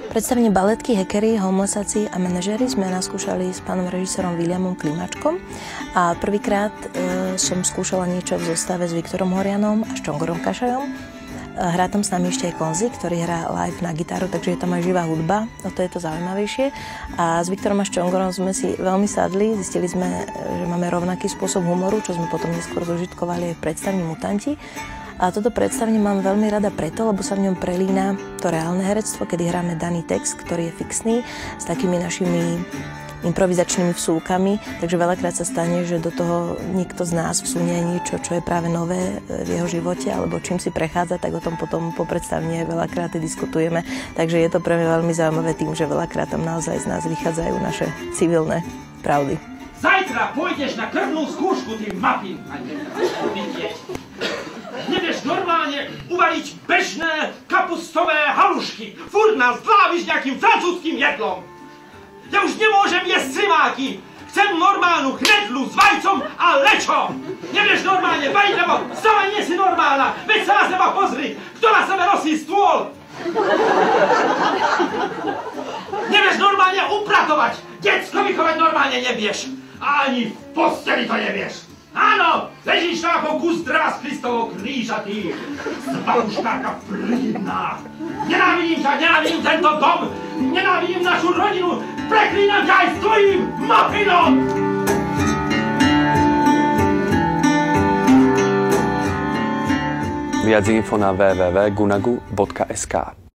Predstavenie baletky, hackery, homosáci a manažéri sme naskúšali s pánom režisérom Williamom Klimačkom a prvýkrát som skúšala niečo v zostave s Viktorom Horianom a s Čongorom Kašajom. Hrá tam s nami ešte aj Konzi, ktorý hrá live na gitaru, takže je tam aj živá hudba, o to je to zaujímavejšie. A s Viktorom a s Čongorom sme si veľmi sadli, zistili sme, že máme rovnaký spôsob humoru, čo sme potom neskôr zožitkovali aj v predstavení Mutanti. A toto predstavenie mám veľmi rada preto, lebo sa v ňom prelína to reálne herectvo, kedy hráme daný text, ktorý je fixný, s takými našimi improvizačnými vsúkami, takže veľakrát sa stane, že do toho niekto z nás vsunie niečo, čo je práve nové v jeho živote, alebo čím si prechádza, tak o tom potom po predstavení veľakrát diskutujeme. Takže je to pre mňa veľmi zaujímavé tým, že veľakrát tam naozaj z nás vychádzajú naše civilné pravdy. Zajtra pôjdeš na krvnú skúšku, ty mapy! Nevieš normálne uvariť bežné kapustové halušky. Furt nás dláviš nejakým francúzským jedlom. Ja už nemôžem jesť slimáky. Chcem normálnu knedlu s vajcom a lečom. Nevieš normálne variť, lebo sama nie si normálna. Veď sa na seba pozri, kto na sebe nosí stôl. Nevieš normálne upratovať. Decko vychovať normálne nevieš. Ani v posteli to nevieš. Áno, ležíš tam ako kus dreva z Kristovho kríža, ty zbabuškárka prídna. Nenávidím ťa, nenávidím tento dom, nenávidím našu rodinu, preklínam ťa aj s tvojím mafinom! Viac info na www.gunagu.sk